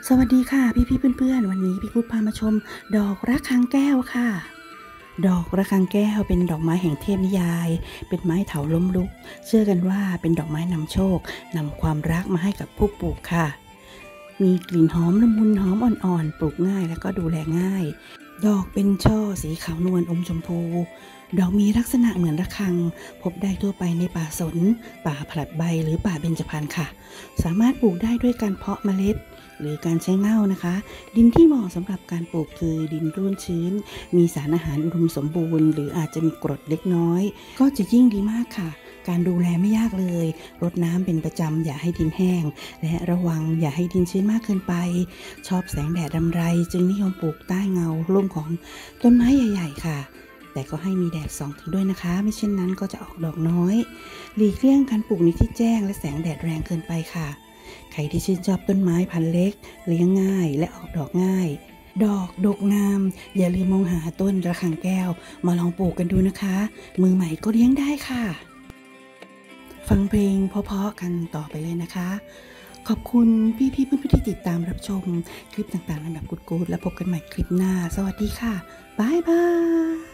สวัสดีค่ะพี่เพื่อนๆวันนี้พี่พุทธพามาชมดอกระฆังแก้วค่ะดอกระฆังแก้วเป็นดอกไม้แห่งเทพนิยายเป็นไม้เถาล้มลุกเชื่อกันว่าเป็นดอกไม้นำโชคนำความรักมาให้กับผู้ปลูกค่ะมีกลิ่นหอมละมุนหอมอ่อนๆปลูกง่ายและก็ดูแลง่ายดอกเป็นช่อสีขาวนวลอมชมพูดอกมีลักษณะเหมือนระฆังพบได้ทั่วไปในป่าสนป่าผลัดใบหรือป่าเบญจพรรณค่ะสามารถปลูกได้ด้วยการเพาะเมล็ดหรือการใช้เง่านะคะดินที่เหมาะสำหรับการปลูกคือดินร่วนชื้นมีสารอาหารอุดมสมบูรณ์หรืออาจจะมีกรดเล็กน้อยก็จะยิ่งดีมากค่ะการดูแลไม่ยากเลยรดน้ำเป็นประจำอย่าให้ดินแห้งและระวังอย่าให้ดินชื้นมากเกินไปชอบแสงแดดรำไรจึงนิยมปลูกใต้เงาร่มของต้นไม้ใหญ่ๆค่ะแต่ก็ให้มีแดดส่องถึงด้วยนะคะไม่เช่นนั้นก็จะออกดอกน้อยหลีกเลี่ยงการปลูกในที่แจ้งและแสงแดดแรงเกินไปค่ะใครที่ชื่นชอบต้นไม้พันธุ์เล็กเลี้ยงง่ายและออกดอกง่ายดอกดกงามอย่าลืมมองหาต้นระฆังแก้วมาลองปลูกกันดูนะคะมือใหม่ก็เลี้ยงได้ค่ะฟังเพลงเพราะๆกันต่อไปเลยนะคะขอบคุณพี่ๆเพื่อนๆที่ติดตามรับชมคลิปต่างๆในแบบกู๊ดๆแล้วพบกันใหม่คลิปหน้าสวัสดีค่ะบ๊ายบาย